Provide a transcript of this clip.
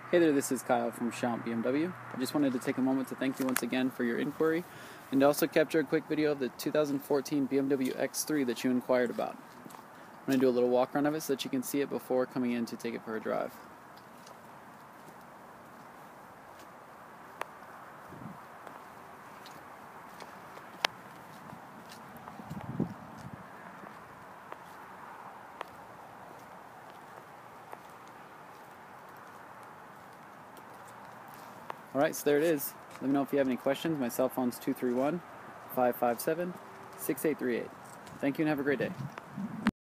Hey there, this is Kyle from Schaunt BMW. I just wanted to take a moment to thank you once again for your inquiry and to also capture a quick video of the 2014 BMW X3 that you inquired about. I'm going to do a little walk around of it so that you can see it before coming in to take it for a drive. Alright, so there it is. Let me know if you have any questions. My cell phone's 231-557-6838. Thank you and have a great day.